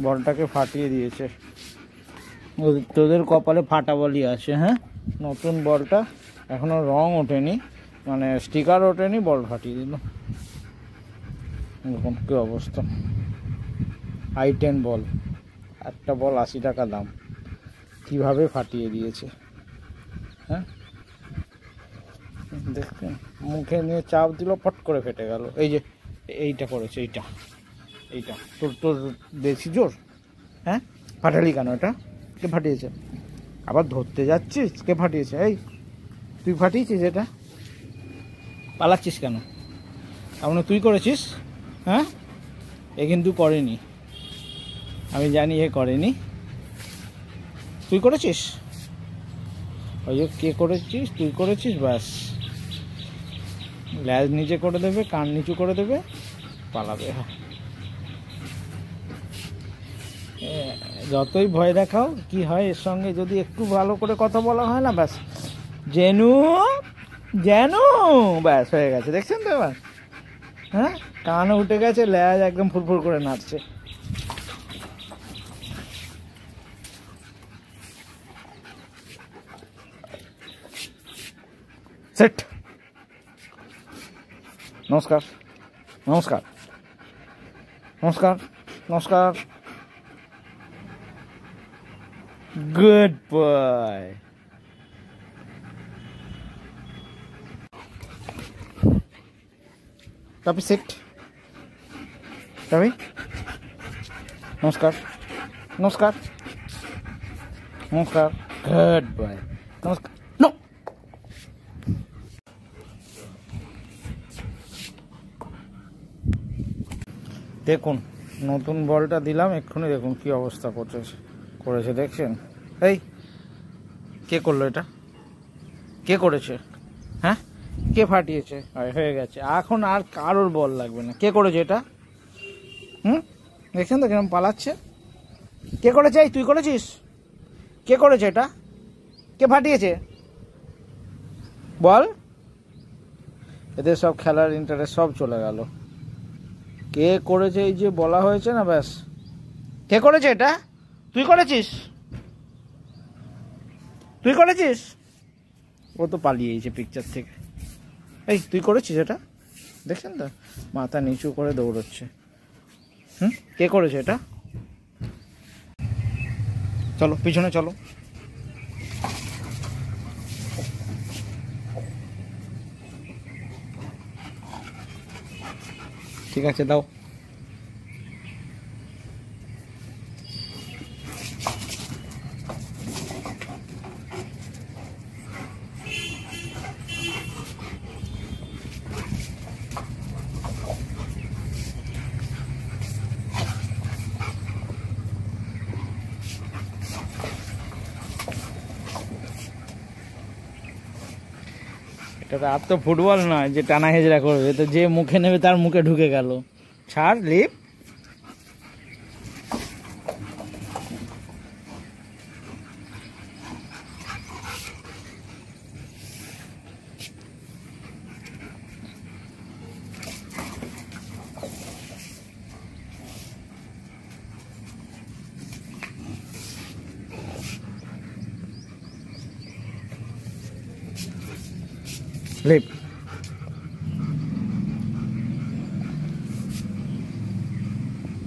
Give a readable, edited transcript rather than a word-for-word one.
বলটাকে ফাটিয়ে দিয়েছে। তোদের কপালে ফাটা বলই আছে। হ্যাঁ, নতুন বলটা এখনো রং ওঠেনি, মানে স্টিকার ওঠেনি, বল ফাটিয়ে দিল। এরকম কি অবস্থা। i10 বল, একটা বল 80 টাকা দাম, কিভাবে ফাটিয়ে দিয়েছে। হ্যাঁ, দেখছেন, মুখে নিয়ে চাপ দিল, ফট করে ফেটে গেল। এই যে এইটা করেছে, এইটা এইটা তোর তোর বেশি জোর। হ্যাঁ, ফাটালি কেন? এটা কে ফাটিয়েছে? আবার ধরতে যাচ্ছিস? কে ফাটিয়েছে? এই তুই ফাটিয়েছিস? এটা পালাচ্ছিস কেন? এমন তুই করেছিস? হ্যাঁ, এ কিন্তু করেনি, আমি জানি এ করেনি। তুই করেছিস? ওই যে কে করেছিস? তুই করেছিস। ব্যাস, ল্যাজ নিচে করে দেবে, কান নিচু করে দেবে, পালাবে। যতই ভয় দেখাও কি হয়, এর সঙ্গে যদি একটু ভালো করে কথা বলা হয় না, ব্যাস জেনু জেনু, ব্যাস হয়ে গেছে। দেখছেন তো এবার? হ্যাঁ, কানও উঠে গেছে, ল্যাজ একদম ফুরফুর করে নাচছে। সেট। নমস্কার নমস্কার নমস্কার নমস্কার। গুড বয়। টপি সেট। টপি নমস্কার নমস্কার নমস্কার। Good boy. নমস্কার। নো, দেখুন নতুন বলটা দিলাম এক্ষুনি, দেখুন কি অবস্থা করেছে দেখছেন? এই কে করলো এটা? কে করেছে? হ্যাঁ, কে ফাটিয়েছে? হয়ে গেছে, এখন আর কারোর বল লাগবে না। কে করেছে এটা? দেখছেন তো কিরকম পালাচ্ছে? কে করেছে? এই তুই করেছিস? কে করেছে এটা? কে ফাটিয়েছে বল? এদের সব খেলার ইন্টারেস্ট সব চলে গেল। কে করেছে এই যে বলা হয়েছে না, ব্যাস। কে করেছে এটা? তুই করেছিস? তুই করেছিস? ও তো পালিয়েছে পিকচার থেকে। এই তুই করেছিস এটা? দেখছেন তো, মাথা নিচু করে দৌড়চ্ছে। কে করেছে এটা? চলো পিছনে চলো। ঠিক আছে, দাও। এটা আর তো ফুটবল নয় যে টানা হেজরা করবে, তো যে মুখে নেবে তার মুখে ঢুকে গেল। ছাড়, লিপ। লিপ।